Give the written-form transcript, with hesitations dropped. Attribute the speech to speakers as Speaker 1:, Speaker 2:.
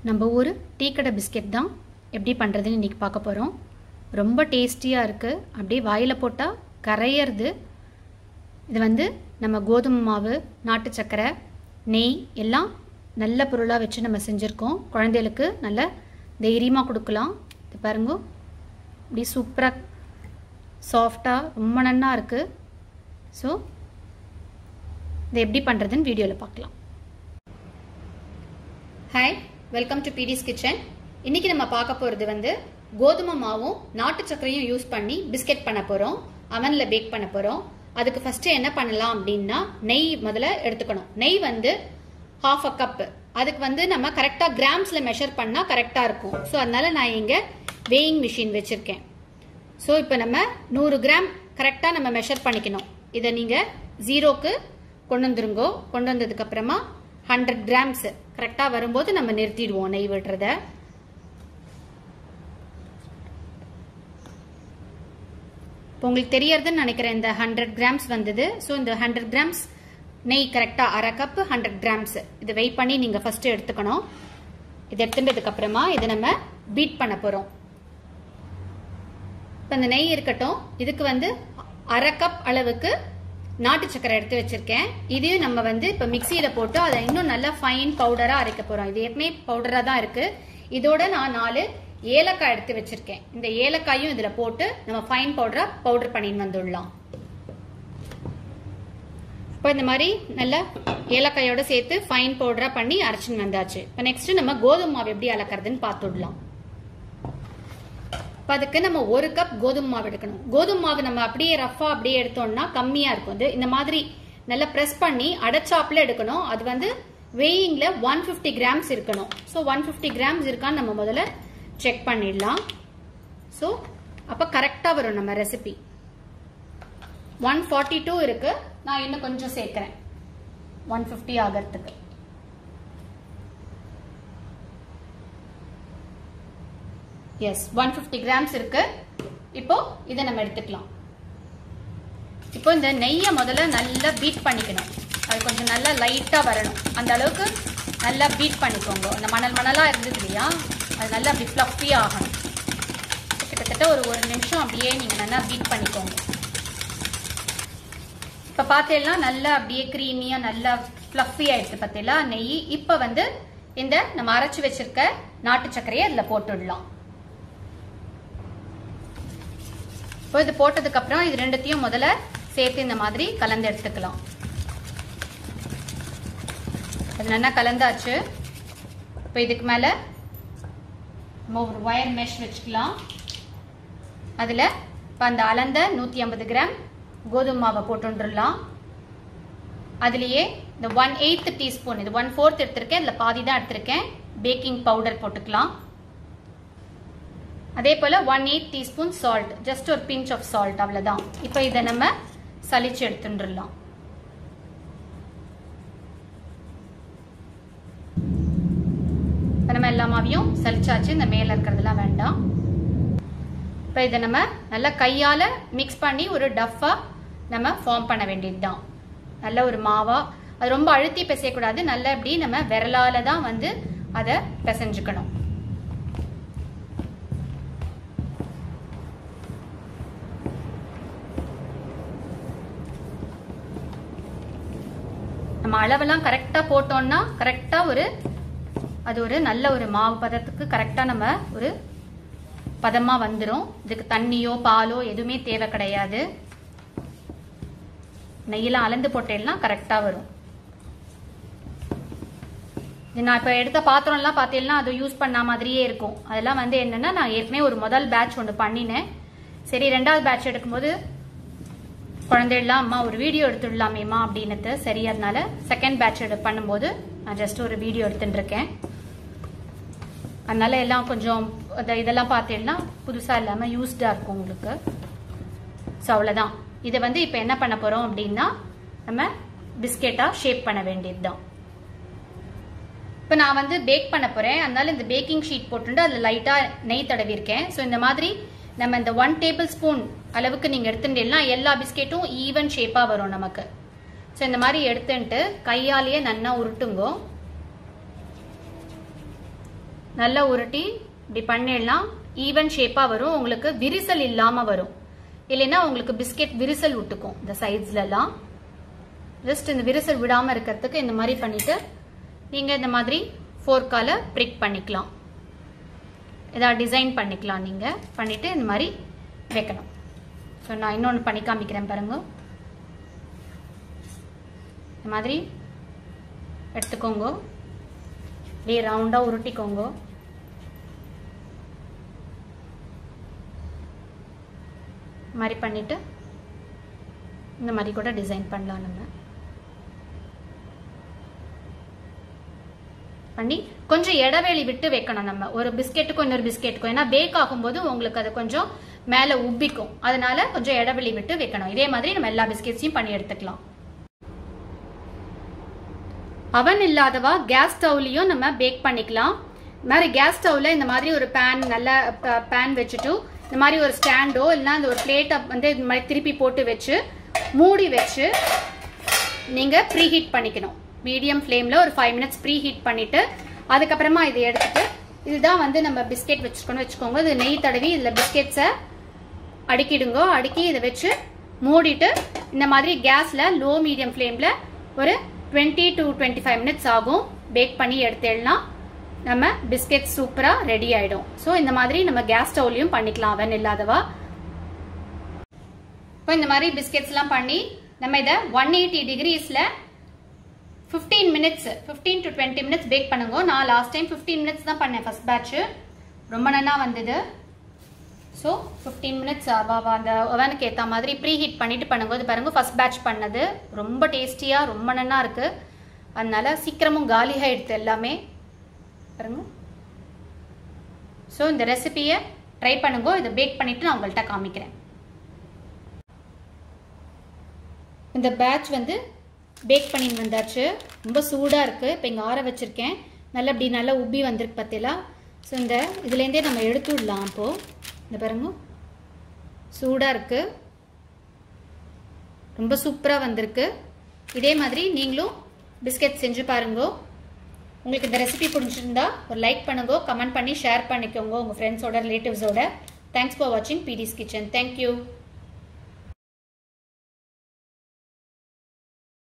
Speaker 1: நம்ம ஒரு டீ கடை பிஸ்கெட் தான் எப்படி பண்ணுறதுன்னு இன்றைக்கி பார்க்க போகிறோம். ரொம்ப டேஸ்டியாக இருக்குது, அப்படியே வாயில் போட்டால் கரையிறது. இது வந்து நம்ம கோதுமை மாவு, நாட்டு சர்க்கரை, நெய் எல்லாம் நல்ல பொருளாக வச்சு நம்ம செஞ்சுருக்கோம். குழந்தைகளுக்கு நல்ல தைரியமாக கொடுக்கலாம். இது பாருங்க, இப்படி சூப்பராக சாஃப்டாக ரொம்ப நன்னா இருக்குது. ஸோ இதை எப்படி பண்ணுறதுன்னு வீடியோவில் பார்க்கலாம். ஹாய், வெல்கம் டு பிடிஸ் கிச்சன். இன்னைக்கு நம்ம பார்க்க போகிறது வந்து கோதுமை மாவும் நாட்டு சர்க்கரையும் யூஸ் பண்ணி பிஸ்கெட் பண்ண போகிறோம். அவனில் பேக் பண்ண போகிறோம். அதுக்கு ஃபஸ்ட்டு என்ன பண்ணலாம் அப்படின்னா, நெய் முதல்ல எடுத்துக்கணும். நெய் வந்து 1/2 கப். அதுக்கு வந்து நம்ம கரெக்டாக கிராம்ஸில் மெஷர் பண்ணால் கரெக்டாக இருக்கும். ஸோ அதனால நான் இங்கே வேயிங் மிஷின் வச்சுருக்கேன். ஸோ இப்போ நம்ம 100 கிராம் கரெக்டாக நம்ம மெஷர் பண்ணிக்கணும். இதை நீங்கள் 0க்கு கொண்டு வந்துருங்கோ. கொண்டு வந்ததுக்கப்புறமா 100 கிராம்ஸ் கரெக்டாக வரும்போது நம்ம நிறுத்திடுவோம் நெய் விடுறத. இப்போ உங்களுக்கு தெரியறதுன்னு நினைக்கிறேன், இந்த 100 கிராம்ஸ் வந்தது. ஸோ இந்த 100 கிராம்ஸ் நெய் கரெக்டாக 1/2 கப் 100 கிராம்ஸ் இதை வெயிட் பண்ணி நீங்கள் ஃபஸ்ட்டு எடுத்துக்கணும். இதை எடுத்துட்டதுக்கு அப்புறமா இதை நம்ம பீட் பண்ண போகிறோம். இப்போ இந்த நெய் இருக்கட்டும். இதுக்கு வந்து 1/2 கப் அளவுக்கு நாட்டு சக்கரை எடுத்து வச்சிருக்கேன். இதையும் நம்ம வந்து இப்போ மிக்சியில் போட்டு அதை இன்னும் நல்லா ஃபைன் பவுடராக அரைக்க போகிறோம். இது ஏற்கனவே பவுடராக தான் இருக்குது. இதோட நான் 4 ஏலக்காய் எடுத்து வச்சிருக்கேன். இந்த ஏலக்காயும் இதில் போட்டு நம்ம ஃபைன் பவுடர் பண்ணின்னு வந்துடலாம். இப்போ இந்த மாதிரி நல்லா ஏலக்காயோட சேர்த்து ஃபைன் பவுடராக பண்ணி அரைச்சின்னு வந்தாச்சு. இப்போ நெக்ஸ்ட் நம்ம கோதுமை மாவு எப்படி அளக்கிறதுன்னு பார்த்துடலாம். இப்போ அதுக்கு நம்ம 1 கப் கோதுமை மாவு எடுக்கணும். கோதுமை மாவு நம்ம அப்படியே ரஃபா அப்படியே எடுத்தோம்னா கம்மியாக இருக்கும். இது இந்த மாதிரி நல்லா ப்ரெஸ் பண்ணி அடைச்சாப்பில் எடுக்கணும். அது வந்து வெயிங்ல 150 கிராம்ஸ் இருக்கணும். ஸோ 150 கிராம்ஸ் இருக்கான்னு நம்ம முதல்ல செக் பண்ணிடலாம். ஸோ அப்போ கரெக்டாக வரும் நம்ம ரெசிபி. 142 இருக்கு. நான் இன்னும் கொஞ்சம் சேர்க்கிறேன் 150 ஆகிறதுக்கு. எஸ், 150 கிராம்ஸ் இருக்கு. இப்போ இதை நம்ம எடுத்துக்கலாம். இப்போ இந்த நெய்யை முதல்ல நல்லா பீட் பண்ணிக்கணும். அது கொஞ்சம் நல்லா லைட்டா வரணும். அந்த அளவுக்கு நல்லா பீட் பண்ணிக்கோங்க. அந்த மணலா இருந்தது இல்லையா, அது நல்லா அப்படி ஃப்ளஃபி ஆகணும். கிட்டத்தட்ட ஒரு 1 நிமிஷம் அப்படியே நீங்க நல்லா பீட் பண்ணிக்கோங்க. இப்போ பார்த்தீங்கன்னா நல்லா அப்படியே க்ரீமியா நல்லா ஃப்ளஃபி ஆயிடுச்சு பார்த்தீங்களா நெய். இப்போ வந்து இந்த நம்ம அரைச்சு வச்சிருக்க நாட்டு சர்க்கரையை அதில் போட்டுடலாம். இப்போ இது போட்டதுக்கு அப்புறம் இது ரெண்டுத்தையும் முதல்ல சேர்த்து இந்த மாதிரி கலந்து எடுத்துக்கலாம். அது நல்லா கலந்தாச்சு. இப்போ இதுக்கு மேல நம்ம ஒரு வயர் மெஷ் வச்சுக்கலாம். அதில் இப்போ அந்த அளந்த 150 கிராம் கோதுமை மாவை போட்டுடலாம். அதுலேயே இந்த 1/8 டீஸ்பூன், இது 1/4 எடுத்திருக்கேன், இதில் பாதி தான் எடுத்திருக்கேன், பேக்கிங் பவுடர் போட்டுக்கலாம். அதே போல 1/8 டீஸ்பூன் சால்ட், ஜஸ்ட் ஒரு பிஞ்ச் ஆஃப் சால்ட், அவ்வளவுதான். இப்போ இதை நம்ம சலிச்சு எடுத்துடலாம். நம்ம எல்லா மாவையும் சலிச்சாச்சு. இந்த மேல இருக்கிறதுலாம் வேண்டாம். இப்போ இதை நம்ம நல்லா கையால மிக்ஸ் பண்ணி ஒரு டஃபா நம்ம ஃபார்ம் பண்ண வேண்டியதுதான். நல்ல ஒரு மாவா, அது ரொம்ப அழுத்தி பிசையக்கூடாது. நல்லா இப்படி நம்ம விரலால தான் வந்து அதை பிசைஞ்சுக்கணும். நம்ம அளவெல்லாம் கரெக்டா போட்டோம்னா கரெக்டா அது ஒரு நல்ல ஒரு மாவு பதத்துக்கு கரெக்டா நம்ம ஒரு பதமா வந்துடும். இதுக்கு தண்ணியோ பாலோ எதுவுமே தேவை கிடையாது. நெய்யெல்லாம் அளந்து போட்டேன்னா கரெக்டா வரும். நான் இப்ப எடுத்த பாத்திரம்லாம் பார்த்தீங்கன்னா அது யூஸ் பண்ண மாதிரியே இருக்கும். அதெல்லாம் வந்து என்னன்னா, நான் ஏற்கனவே ஒரு முதல் பேட்ச் ஒன்று பண்ணினேன். சரி, 2வது பேட்ச் எடுக்கும்போது குழந்தைலாம் அம்மா ஒரு வீடியோ எடுத்துடலாமேம்மா அப்படின்னுட்டு, சரி அதனால செகண்ட் பேட்ச் பண்ணும்போது நான் ஜஸ்ட் ஒரு வீடியோ எடுத்துட்டு இருக்கேன். அதனால எல்லாம் கொஞ்சம் இதெல்லாம் பார்த்தீங்கன்னா புதுசாக இல்லாமல் யூஸ்டாக இருக்கும் உங்களுக்கு. ஸோ அவ்வளோதான். இதை வந்து இப்போ என்ன பண்ண போகிறோம் அப்படின்னா, நம்ம பிஸ்கெட்டாக ஷேப் பண்ண வேண்டியது தான். இப்போ நான் வந்து பேக் பண்ண போகிறேன். அதனால இந்த பேக்கிங் ஷீட் போட்டுட்டு அதில் லைட்டாக நெய் தடவிருக்கேன். ஸோ இந்த மாதிரி நம்ம இந்த 1 டேபிள் ஸ்பூன் அளவுக்கு நீங்கள் எடுத்துட்டீங்கன்னா எல்லா பிஸ்கெட்டும் ஈவன் ஷேப்பாக வரும் நமக்கு. ஸோ இந்த மாதிரி எடுத்துட்டு கையாலேயே நல்லா உருட்டுங்கோ. நல்லா உருட்டி இப்படி பண்ணிடலாம். ஈவன் ஷேப்பா வரும், உங்களுக்கு விரிசல் இல்லாம வரும். இல்லைன்னா உங்களுக்கு பிஸ்கெட் விரிசல் விட்டுக்கும் இந்த சைட்ஸ்ல எல்லாம். ஜஸ்ட் இந்த விரிசல் விடாம இருக்கிறதுக்கு இந்த மாதிரி பண்ணிட்டு நீங்க இந்த மாதிரி ஃபோர்க்கால பிரிக் பண்ணிக்கலாம். ஏதாவது டிசைன் பண்ணிக்கலாம். நீங்க பண்ணிட்டு இந்த மாதிரி வைக்கணும். ஸோ நான் இன்னொன்று பண்ணி காமிக்கிறேன் பாருங்க. இந்த மாதிரி எடுத்துக்கோங்க, அப்படியே ரவுண்டா உருட்டிக்கோங்க. மாதிரி பண்ணிட்டு இந்த மாதிரி கூட டிசைன் பண்ணலாம். நம்ம பண்ணி கொஞ்சம் இடைவெளி விட்டு வைக்கணும். நம்ம ஒரு பிஸ்கெட்டுக்கும் இன்னொரு பிஸ்கெட்டுக்கும், ஏன்னா பேக் ஆகும்போது உங்களுக்கு அது கொஞ்சம் மேல உப்பிக்கும், அதனால கொஞ்சம் இடைவெளி விட்டு வைக்கணும். இதே மாதிரி நம்ம எல்லா பிஸ்கெட்ஸையும் பண்ணி எடுத்துக்கலாம். அவன் இல்லாதவா கேஸ் ஸ்டவ்லயும் நம்ம பேக் பண்ணிக்கலாம். இந்த மாதிரி கேஸ் ஸ்டவ்ல இந்த மாதிரி ஒரு பேன், நல்ல பேன் வச்சுட்டு இந்த மாதிரி ஒரு ஸ்டாண்டோ இல்லைன்னா இந்த ஒரு பிளேட்டை வந்து இந்த மாதிரி திருப்பி போட்டு வச்சு மூடி வச்சு நீங்க ப்ரீ ஹீட் பண்ணிக்கணும். மீடியம் ஃப்ளேம்ல ஒரு 5 மினிட்ஸ் ப்ரீ ஹீட் பண்ணிட்டு அதுக்கப்புறமா இதை எடுத்துட்டு, இதுதான் வந்து நம்ம பிஸ்கெட் வச்சுக்கணும் வச்சுக்கோங்க. இது நெய் தடவி இதுல பிஸ்கெட்ஸை அடுக்கிடுங்க. அடுக்கி இதை வச்சு மூடிட்டு இந்த மாதிரி கேஸ்ல லோ மீடியம் ஃப்ளேம்ல ஒரு 20 to 25 மினிட்ஸ் ஆகும். பேக் பண்ணி எடுத்துடலாம். நம்ம பிஸ்கெட் சூப்பரா ரெடி ஆயிடும். ஸோ இந்த மாதிரி நம்ம கேஸ் ஸ்டவ்லயும் பண்ணிக்கலாம் அவன் இல்லாதவா. இப்போ இந்த மாதிரி பிஸ்கெட்ஸ் எல்லாம் பண்ணி நம்ம இதை 180 டிகிரிஸ்ல 15 மினிட்ஸ் 15 to 20 மினிட்ஸ் பேக் பண்ணுங்க. நான் லாஸ்ட் டைம் 15 மினிட்ஸ் தான் பண்ணேன் ஃபர்ஸ்ட் பேட்ச். ரொம்ப நல்லா வந்தது. ஸோ 15 மினிட்ஸ் அந்த அவனுக்கு ஏற்ற மாதிரி ப்ரீ ஹீட் பண்ணிட்டு பண்ணுங்க. இது பாருங்க, ஃபர்ஸ்ட் பேட்ச் பண்ணது ரொம்ப டேஸ்டியா ரொம்ப நல்லா இருக்கு. அதனால சீக்கிரமும் காலி ஆயிடுது எல்லாமே பாருங்க. ஸோ இந்த ரெசிபியை ட்ரை பண்ணுங்க. இதை பேக் பண்ணிட்டு நான் உங்கள்கிட்ட காமிக்கிறேன். இந்த பேட்ச் வந்து பேக் பண்ணி வந்தாச்சு. ரொம்ப சூடா இருக்கு. இப்போ இங்கே ஆற வச்சிருக்கேன். நல்லா இப்படி நல்லா உப்பி வந்திருக்கு பார்த்தீங்களா. ஸோ இந்த இதுலேருந்தே நம்ம எடுத்து விடலாம். அப்போ இந்த பாருங்க, சூடா இருக்கு, ரொம்ப சூப்பரா வந்திருக்கு. இதே மாதிரி நீங்களும் பிஸ்கெட் செஞ்சு பாருங்க. உங்களுக்கு இந்த ரெசிபி பிடிச்சிருந்தா ஒரு லைக் பண்ணுங்க, கமெண்ட் பண்ணி ஷேர் பண்ணிக்கோங்க உங்க ஃப்ரெண்ட்ஸோட ரிலேட்டிவ்ஸோட. தேங்க்ஸ் ஃபார் வாட்சிங் PD's Kitchen. தேங்க்யூ.